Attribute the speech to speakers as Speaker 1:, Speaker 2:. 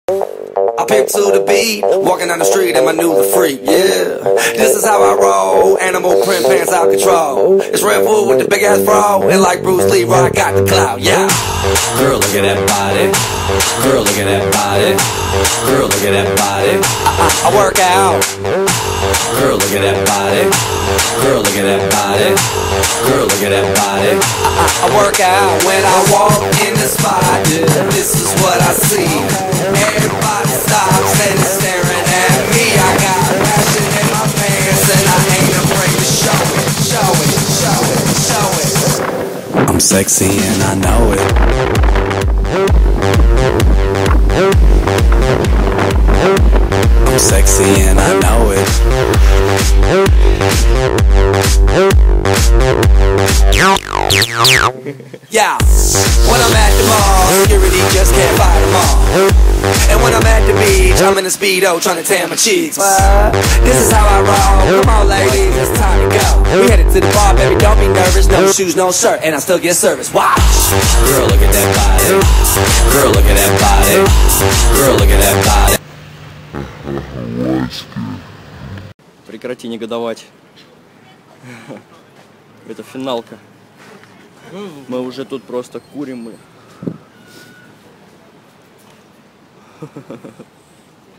Speaker 1: I pimp to the beat, walking down the street in my new freak, yeah. This is how I roll, animal print pants out control. It's Red Bull with the big ass bro, and like Bruce Lee, I got the clout, yeah. Girl, look at that body. Girl, look at that body. Girl, look at that body. I work out. Girl, look at that body. Girl, look at that body. Girl, look at that body. I work out when I walk in the spot. This is what I see. Everybody stops and is staring at me. I got passion in my pants and I ain't afraid to show it, show it, show it, show it. I'm sexy and I know it. I'm sexy and I know it. Yeah, when I'm at the mall, security just can't fight them all. And when I'm at the beach, I'm in a Speedo trying to tan my cheeks. This is how I roll. Come on, ladies, it's time to go. We headed to the bar, baby, don't be nervous. No shoes, no shirt, and I still get service. Watch. Girl, look at that body. Girl, look at that body. Girl, look at that body.
Speaker 2: Прекрати негодовать. Это финалка. Мы уже тут просто курим.